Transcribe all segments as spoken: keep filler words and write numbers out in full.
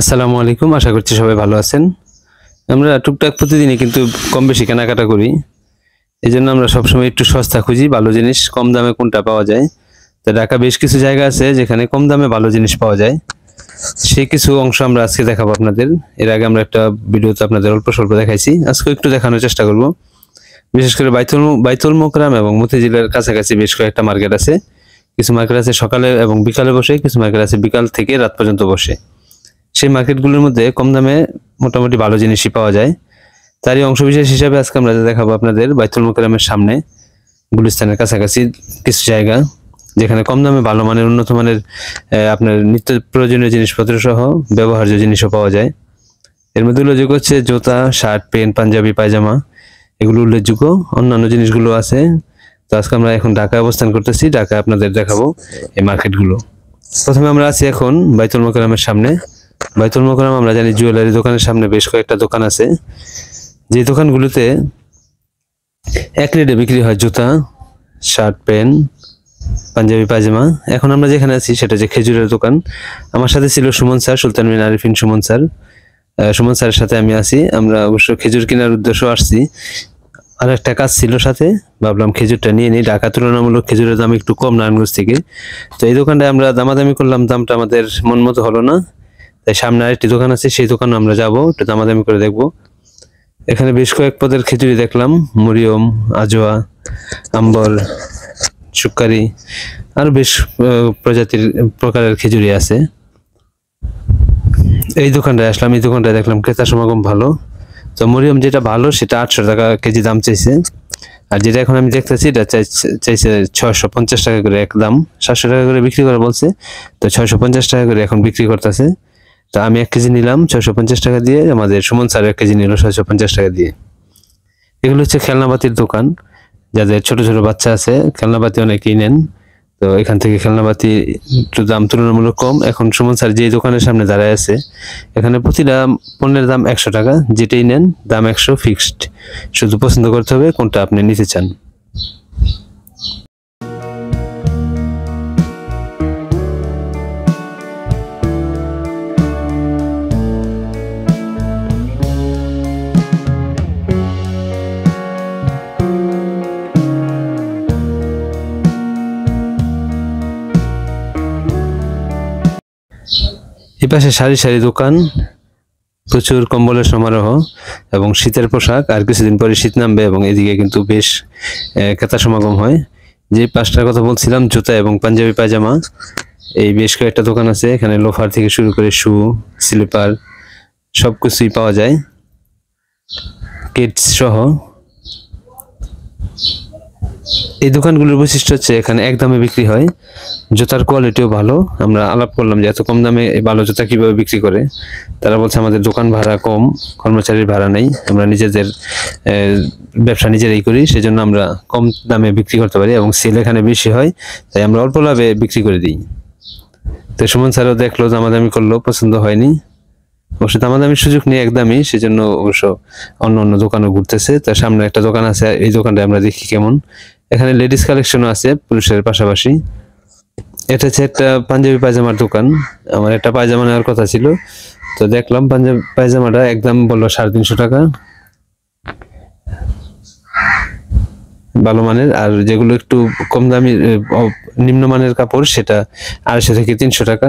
আসসালামু আলাইকুম, আশা করছি সবাই ভালো আছেন। আমরা টুকটাক প্রতিদিনই কিন্তু কম বেশি কেনাকাটা করি। এই জন্য আমরা সবসময় একটু সস্তা খুঁজি, ভালো জিনিস কম দামে কোনটা পাওয়া যায়। তো ঢাকা বেশ কিছু জায়গা আছে যেখানে কম দামে ভালো জিনিস পাওয়া যায়, সেই কিছু অংশ আমরা আজকে দেখাবো আপনাদের। এর আগে আমরা একটা ভিডিওতে আপনাদের অল্প স্বল্প দেখাইছি, আজকে একটু দেখানোর চেষ্টা করব। বিশেষ করে বাইতুল বাইতুল মোকরাম এবং মতিঝিলের কাছাকাছি বেশ কয়েকটা মার্কেট আছে। কিছু মার্কেট আছে সকালে এবং বিকালে বসে, কিছু মার্কেট আছে বিকাল থেকে রাত পর্যন্ত বসে। সেই মার্কেটগুলোর মধ্যে কম দামে মোটামুটি ভালো জিনিসই পাওয়া যায়। তারই অংশবিশেষ হিসাবে আজকে আমরা দেখাবো আপনাদের বাইতুল মোকরামের সামনে গুলিস্তানের কাছাকাছি কিছু জায়গা যেখানে কম দামে ভালো মানের উন্নত মানের আপনার নিত্য প্রয়োজনীয় জিনিসপত্র সহ ব্যবহার্য জিনিসও পাওয়া যায়। এর মধ্যে উল্লেখযোগ্য হচ্ছে জুতা, শার্ট, প্যান্ট, পাঞ্জাবি, পায়জামা, এগুলো উল্লেখযোগ্য। অন্যান্য জিনিসগুলো আছে। তো আজকে আমরা এখন ঢাকায় অবস্থান করতেছি, ঢাকায় আপনাদের দেখাবো এই মার্কেটগুলো। প্রথমে আমরা আছি এখন বাইতুল মোকরামের সামনে। বাইতুল মোকরাম আমরা জানি জুয়েলারি দোকানের সামনে বেশ কয়েকটা দোকান আছে, যে দোকানগুলোতে এক রেটে বিক্রি হয় জুতা, শার্ট, প্যান্ট, পাঞ্জাবি, পায়জামা। এখন আমরা যেখানে আছি সেটা যে খেজুরের দোকান। আমার সাথে ছিল সুমন স্যার, সুলতান বিন আরিফিন সুমন স্যার। সুমন স্যারের সাথে আমি আছি। আমরা অবশ্য খেজুর কেনার উদ্দেশ্য আসছি, আর একটা কাজ ছিল সাথে, ভাবলাম খেজুরটা নিয়ে নিই। ঢাকা তুলনামূলক খেজুরের দাম একটু কম নারায়ণগঞ্জ থেকে। তো এই দোকানটায় আমরা দামাদামি করলাম, দামটা আমাদের মন মতো হলো না, তাই সামনে আরেকটি দোকান আছে, সেই দোকানে আমরা যাবো, একটু দামাদামি করে দেখবো। এখানে বেশ কয়েক পদের খিচুড়ি দেখলাম, মরিয়ম, আজোয়া, আম্বর, সুক্কারি, আর বেশ প্রজাতির প্রকারের খিচুড়ি আছে। এই দোকানটায় আসলাম, এই দোকানটায় দেখলাম ক্রেতা সমাগম ভালো। তো মরিয়ম যেটা ভালো সেটা আটশো টাকা কেজি দাম চাইছে, আর যেটা এখন আমি দেখতেছি এটা চাইছে ছয়শো পঞ্চাশ টাকা করে এক দাম। সাতশো টাকা করে বিক্রি করে বলছে, তো ছয়শো পঞ্চাশ টাকা করে এখন বিক্রি করতেছে। তো আমি এক কেজি নিলাম ছয়শো পঞ্চাশ টাকা দিয়ে, আমাদের সুমন স্যার এক কেজি নিল ছয়শো পঞ্চাশ টাকা দিয়ে। এগুলো হচ্ছে খেলনাপাতির দোকান, যাদের ছোট ছোট বাচ্চা আছে খেলনাপাতি অনেকেই নেন। তো এখান থেকে খেলনাপাতি একটু দাম তুলনামূলক কম। এখন সুমন স্যার যে দোকানের সামনে দাঁড়ায় আছে, এখানে প্রতিটা পণ্যের দাম একশো টাকা, যেটাই নেন দাম একশো ফিক্সড। শুধু পছন্দ করতে হবে কোনটা আপনি নিতে চান। এই পাশে সারি সারি দোকান, প্রচুর কম্বলের সমারোহ এবং শীতের পোশাক। আর কিছুদিন পরে শীত নামবে এবং এদিকে কিন্তু বেশ ক্রেতা সমাগম হয়। যে পাঁচটার কথা বলছিলাম, জুতা এবং পাঞ্জাবি, পায়জামা, এই বেশ কয়েকটা দোকান আছে। এখানে লোফার থেকে শুরু করে শু, স্লিপার সব কিছুই পাওয়া যায়, কিডস সহ। এই দোকানগুলোর বৈশিষ্ট্য হচ্ছে এখানে এক দামে বিক্রি হয়, জুতার কোয়ালিটিও ভালো। আমরা আলাপ করলাম যে এত কম দামে ভালো জুতা কিভাবে বিক্রি করে। তারা বলছে আমাদের দোকান ভাড়া কম, কর্মচারীর ভাড়া নেই, আমরা নিজেদের ব্যবসা নিজেরাই করি, সেজন্য আমরা কম দামে বিক্রি করতে পারি এবং সেল এখানে বেশি হয়, তাই আমরা অল্প লাভে বিক্রি করে দিই। তো সুমন স্যারও দেখলো, দামাদামি করলো, পছন্দ হয়নি। অবশ্য দামাদামির সুযোগ নেই একদমই, সেজন্য অবশ্য অন্য অন্য দোকানও ঘুরতেছে। তার সামনে একটা দোকান আছে, এই দোকানটা আমরা দেখি কেমন। এখানে লেডিস কালেকশনও আছে পুরুষের পাশাপাশি। এটা হচ্ছে একটা পাঞ্জাবি পায়জামার দোকান। আমার একটা পায়জামা নেওয়ার কথা ছিল, তো দেখলাম পাঞ্জাবি পায়জামাটা একদম বললো সাড়ে তিনশো টাকা, ভালো মানের। আর যেগুলো একটু কম দামি নিম্নমানের কাপড় সেটা আড়াইশো থেকে তিনশো টাকা।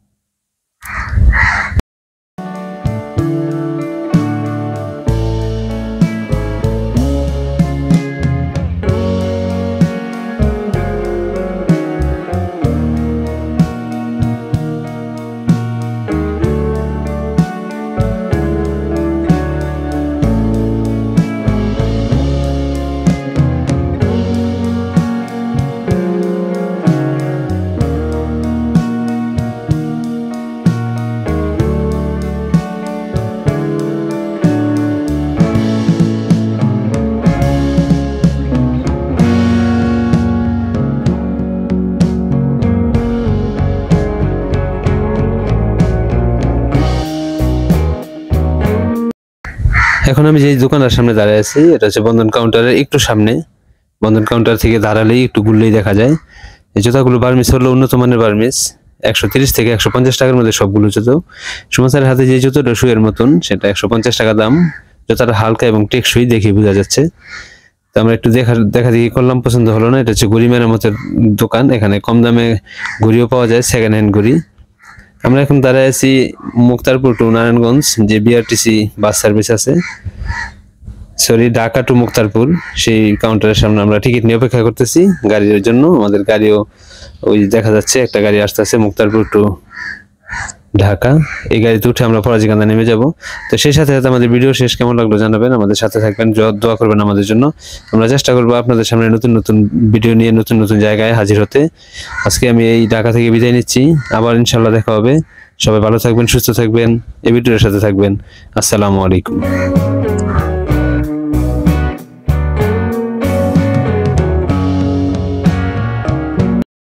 এখন আমি যে দোকানের সামনে দাঁড়িয়ে আছি এটা হচ্ছে বন্ধন কাউন্টারের একটু সামনে। বন্ধন কাউন্টার থেকে দাঁড়ালেই একটু ঘুরলেই দেখা যায় এই জুতাগুলো বার্মিস হলো উন্নত মানের বার্মিস। একশো তিরিশ থেকে একশো পঞ্চাশ টাকার মধ্যে সবগুলো জুতো। সুমন স্যারের হাতে যে জুতোটা শুয়ের মতন সেটা একশো পঞ্চাশ টাকা দাম। জুতাটা হালকা এবং টেকসই দেখে বোঝা যাচ্ছে। তো আমরা একটু দেখা দেখা দেখি করলাম, পছন্দ হলো না। এটা হচ্ছে ঘড়ি মেরামতের দোকান, এখানে কম দামে ঘড়িও পাওয়া যায়, সেকেন্ড হ্যান্ড ঘড়ি। আমরা এখন দাঁড়ায় আছি মুক্তারপুর টু নারায়ণগঞ্জ যে বিআরটিসি বাস সার্ভিস আছে, সরি ঢাকা টু মুক্তারপুর, সেই কাউন্টারের সামনে আমরা টিকিট নিয়ে অপেক্ষা করতেছি গাড়ির জন্য। আমাদের গাড়িও ওই দেখা যাচ্ছে একটা গাড়ি আসতেছে মুক্তারপুর টু ঢাকা। এই গাড়িতে উঠে আমরা ফরাজিকান্দা নেমে যাব। তো সেই সাথে সাথে আমাদের ভিডিও শেষ কেমন লাগলো জানাবেন, আমাদের সাথে থাকবেন, দোয়া করবেন আমাদের জন্য। আমরা চেষ্টা করবো আপনাদের সামনে নতুন নতুন ভিডিও নিয়ে নতুন নতুন জায়গায় হাজির হতে। আজকে আমি এই ঢাকা থেকে বিদায় নিচ্ছি, আবার ইনশাল্লাহ দেখা হবে। সবাই ভালো থাকবেন, সুস্থ থাকবেন, এই ভিডিওর সাথে থাকবেন। আসসালামু আলাইকুম।